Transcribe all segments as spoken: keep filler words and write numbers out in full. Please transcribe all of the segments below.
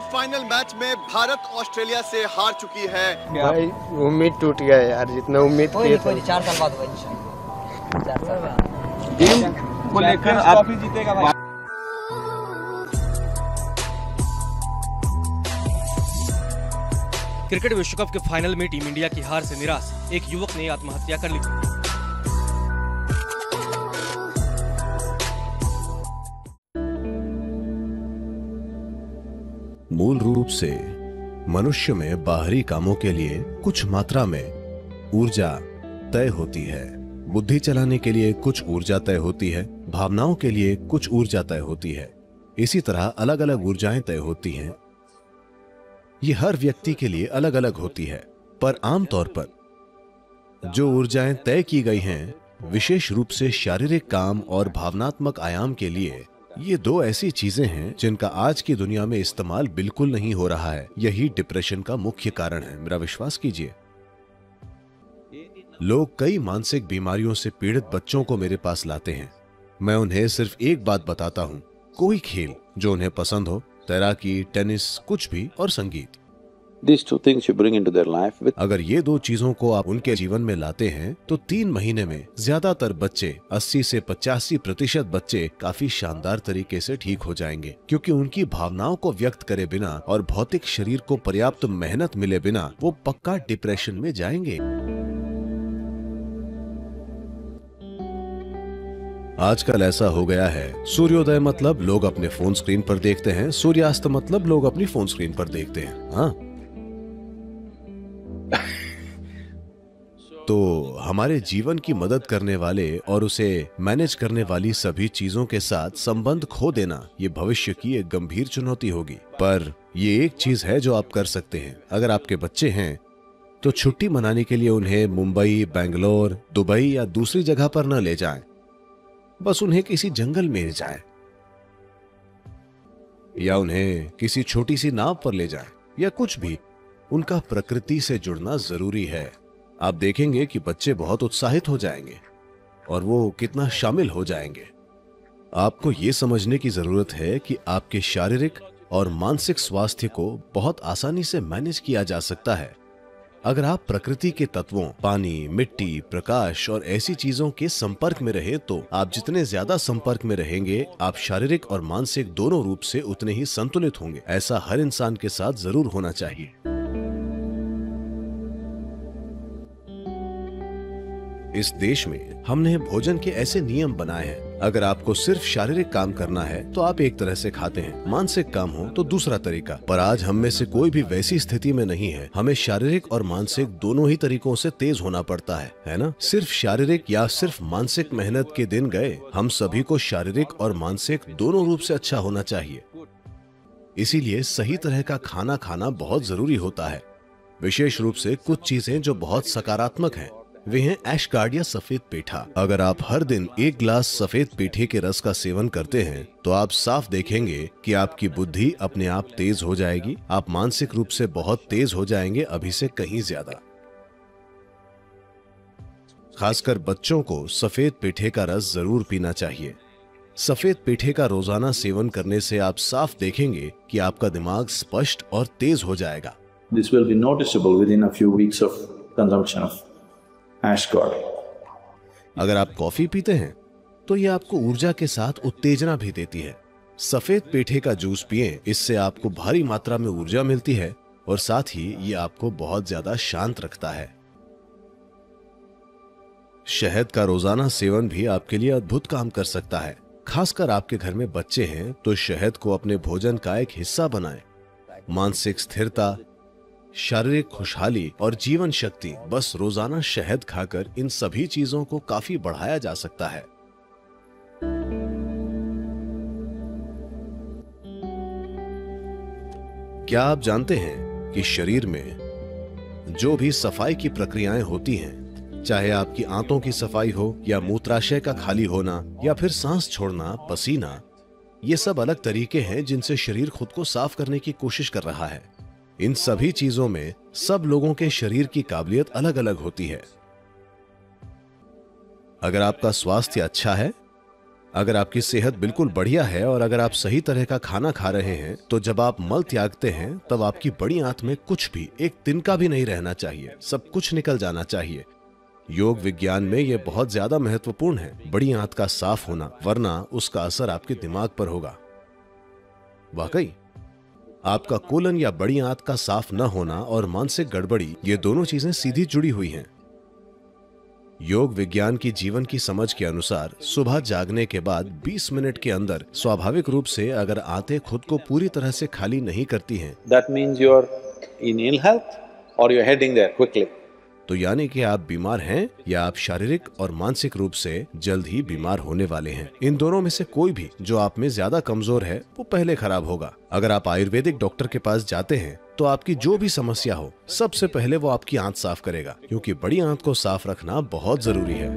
Final match में Bharat Australia से हार चुकी है। भाई उम्मीद टूट गया यार, जितना उम्मीद कोई थी। नहीं, चार साल बाद होगा इंशाल्लाह। चार साल बाद टीम को लेकर आप जीतेगा भाई। क्रिकेट विश्व कप के फाइनल में टीम इंडिया की हार से निराश एक युवक ने आत्महत्या कर ली। मूल रूप से मनुष्य में बाहरी कामों के लिए कुछ मात्रा में ऊर्जा तय होती है। बुद्धि चलाने के लिए कुछ ऊर्जा तय होती है, भावनाओं के लिए कुछ ऊर्जा तय होती है। इसी तरह अलग अलग ऊर्जाएं तय होती हैं। ये हर व्यक्ति के लिए अलग अलग होती है, पर आमतौर पर जो ऊर्जाएं तय की गई हैं, विशेष रूप से शारीरिक काम और भावनात्मक आयाम के लिए, ये दो ऐसी चीजें हैं जिनका आज की दुनिया में इस्तेमाल बिल्कुल नहीं हो रहा है। यही डिप्रेशन का मुख्य कारण है। मेरा विश्वास कीजिए, लोग कई मानसिक बीमारियों से पीड़ित बच्चों को मेरे पास लाते हैं। मैं उन्हें सिर्फ एक बात बताता हूं, कोई खेल जो उन्हें पसंद हो, तैराकी, टेनिस, कुछ भी, और संगीत। These two things you bring into their life with... अगर ये दो चीजों को आप उनके जीवन में लाते हैं तो तीन महीने में ज्यादातर बच्चे, अस्सी से पचासी प्रतिशत बच्चे काफी शानदार तरीके से ठीक हो जाएंगे, क्योंकि उनकी भावनाओं को व्यक्त करे बिना और भौतिक शरीर को पर्याप्त मेहनत मिले बिना वो पक्का डिप्रेशन में जाएंगे। आजकल ऐसा हो गया है, सूर्योदय मतलब लोग अपने फोन स्क्रीन पर देखते हैं, सूर्यास्त मतलब लोग अपनी फोन स्क्रीन पर देखते हैं। हाँ, तो हमारे जीवन की मदद करने वाले और उसे मैनेज करने वाली सभी चीजों के साथ संबंध खो देना, ये भविष्य की एक गंभीर चुनौती होगी। पर ये एक चीज है जो आप कर सकते हैं। अगर आपके बच्चे हैं तो छुट्टी मनाने के लिए उन्हें मुंबई, बेंगलोर, दुबई या दूसरी जगह पर न ले जाएं। बस उन्हें किसी जंगल में ले जाएं, या उन्हें किसी छोटी सी नाव पर ले जाएं, या कुछ भी। उनका प्रकृति से जुड़ना जरूरी है। आप देखेंगे कि बच्चे बहुत उत्साहित हो जाएंगे और वो कितना शामिल हो जाएंगे। आपको ये समझने की जरूरत है कि आपके शारीरिक और मानसिक स्वास्थ्य को बहुत आसानी से मैनेज किया जा सकता है अगर आप प्रकृति के तत्वों, पानी, मिट्टी, प्रकाश और ऐसी चीजों के संपर्क में रहे। तो आप जितने ज्यादा संपर्क में रहेंगे, आप शारीरिक और मानसिक दोनों रूप से उतने ही संतुलित होंगे। ऐसा हर इंसान के साथ जरूर होना चाहिए। इस देश में हमने भोजन के ऐसे नियम बनाए हैं। अगर आपको सिर्फ शारीरिक काम करना है तो आप एक तरह से खाते हैं, मानसिक काम हो तो दूसरा तरीका। पर आज हम में से कोई भी वैसी स्थिति में नहीं है। हमें शारीरिक और मानसिक दोनों ही तरीकों से तेज होना पड़ता है, है ना? सिर्फ शारीरिक या सिर्फ मानसिक मेहनत के दिन गए। हम सभी को शारीरिक और मानसिक दोनों रूप से अच्छा होना चाहिए। इसीलिए सही तरह का खाना खाना बहुत जरूरी होता है। विशेष रूप से कुछ चीजें जो बहुत सकारात्मक हैं, वे हैं ऐशगार्ड या सफेद पेठा। अगर आप हर दिन एक ग्लास सफेद पेठे के रस का सेवन करते हैं तो आप साफ देखेंगे कि आपकी बुद्धि अपने आप तेज हो जाएगी। आप मानसिक रूप से बहुत तेज हो जाएंगे, अभी से कहीं ज्यादा। खासकर बच्चों को सफेद पेठे का रस जरूर पीना चाहिए। सफेद पेठे का रोजाना सेवन करने से आप साफ देखेंगे कि आपका दिमाग स्पष्ट और तेज हो जाएगा। This will be noticeable within a few weeks of consumption of Ashgard. अगर आप कॉफी पीते हैं तो ये आपको ऊर्जा के साथ उत्तेजना भी देती है। सफेद पेठे का जूस पिएं, इससे आपको भारी मात्रा में ऊर्जा मिलती है और साथ ही ये आपको बहुत ज्यादा शांत रखता है। शहद का रोजाना सेवन भी आपके लिए अद्भुत काम कर सकता है। खासकर आपके घर में बच्चे हैं तो शहद को अपने भोजन का एक हिस्सा बनाएं। मानसिक स्थिरता, शारीरिक खुशहाली और जीवन शक्ति, बस रोजाना शहद खाकर इन सभी चीजों को काफी बढ़ाया जा सकता है। क्या आप जानते हैं कि शरीर में जो भी सफाई की प्रक्रियाएं होती हैं, चाहे आपकी आंतों की सफाई हो या मूत्राशय का खाली होना या फिर सांस छोड़ना, पसीना, ये सब अलग तरीके हैं जिनसे शरीर खुद को साफ करने की कोशिश कर रहा है। इन सभी चीजों में सब लोगों के शरीर की काबिलियत अलग अलग होती है। अगर आपका स्वास्थ्य अच्छा है अगर आपकी सेहत बिल्कुल बढ़िया है और अगर आप सही तरह का खाना खा रहे हैं तो जब आप मल त्यागते हैं तब आपकी बड़ी आंत में कुछ भी, एक तिनका भी नहीं रहना चाहिए, सब कुछ निकल जाना चाहिए। योग विज्ञान में यह बहुत ज्यादा महत्वपूर्ण है, बड़ी आंत का साफ होना, वरना उसका असर आपके दिमाग पर होगा। वाकई आपका कोलन या बड़ी आंत का साफ न होना और मानसिक गड़बड़ी, ये दोनों चीजें सीधी जुड़ी हुई हैं। योग विज्ञान की जीवन की समझ के अनुसार सुबह जागने के बाद बीस मिनट के अंदर स्वाभाविक रूप से अगर आंतें खुद को पूरी तरह से खाली नहीं करती हैं, That means you're in ill health or you're heading there quickly. तो यानी कि आप बीमार हैं या आप शारीरिक और मानसिक रूप से जल्द ही बीमार होने वाले हैं। इन दोनों में से कोई भी जो आप में ज्यादा कमजोर है वो पहले खराब होगा। अगर आप आयुर्वेदिक डॉक्टर के पास जाते हैं तो आपकी जो भी समस्या हो, सबसे पहले वो आपकी आंत साफ करेगा, क्योंकि बड़ी आंत को साफ रखना बहुत जरूरी है।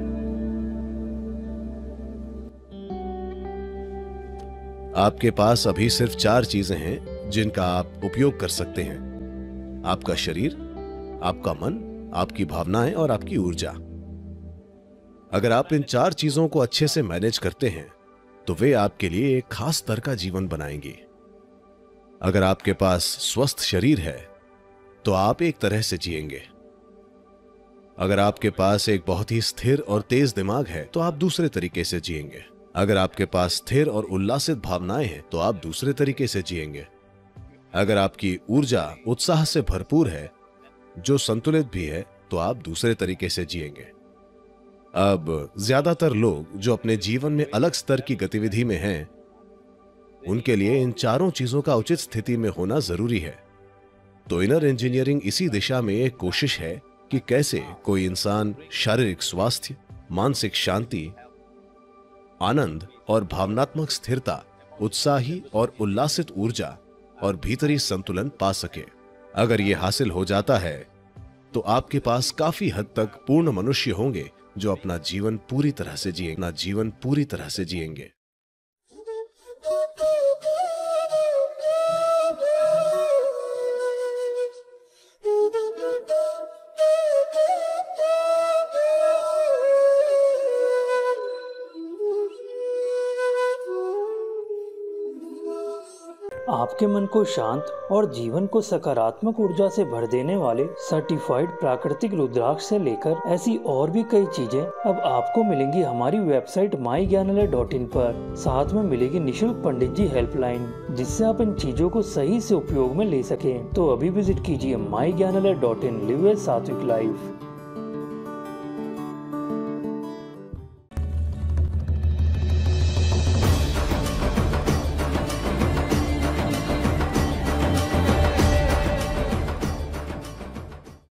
आपके पास अभी सिर्फ चार चीजें हैं जिनका आप उपयोग कर सकते हैं। आपका शरीर, आपका मन, आपकी भावनाएं और आपकी ऊर्जा। अगर आप इन चार चीजों को अच्छे से मैनेज करते हैं तो वे आपके लिए एक खास स्तर का जीवन बनाएंगे। अगर आपके पास स्वस्थ शरीर है तो आप एक तरह से जिएंगे। अगर आपके पास एक बहुत ही स्थिर और तेज दिमाग है तो आप दूसरे तरीके से जिएंगे। अगर आपके पास स्थिर और उल्लासित भावनाएं हैं तो आप दूसरे तरीके से जिएंगे। अगर आपकी ऊर्जा उत्साह से भरपूर है, जो संतुलित भी है, तो आप दूसरे तरीके से जिएंगे। अब ज्यादातर लोग जो अपने जीवन में अलग स्तर की गतिविधि में हैं, उनके लिए इन चारों चीजों का उचित स्थिति में होना जरूरी है। तो इनर इंजीनियरिंग इसी दिशा में एक कोशिश है कि कैसे कोई इंसान शारीरिक स्वास्थ्य, मानसिक शांति, आनंद और भावनात्मक स्थिरता, उत्साही और उल्लासित ऊर्जा और भीतरी संतुलन पा सके। अगर ये हासिल हो जाता है तो आपके पास काफी हद तक पूर्ण मनुष्य होंगे जो अपना जीवन पूरी तरह से जिएंगे, अपना जीवन पूरी तरह से जिएंगे। आपके मन को शांत और जीवन को सकारात्मक ऊर्जा से भर देने वाले सर्टिफाइड प्राकृतिक रुद्राक्ष से लेकर ऐसी और भी कई चीजें अब आपको मिलेंगी हमारी वेबसाइट माई ज्ञानालय डॉट इन पर। साथ में मिलेगी निशुल्क पंडित जी हेल्पलाइन, जिससे आप इन चीजों को सही से उपयोग में ले सकें। तो अभी विजिट कीजिए माई ज्ञानालय डॉट इन। लिव ए सात्विक लाइफ।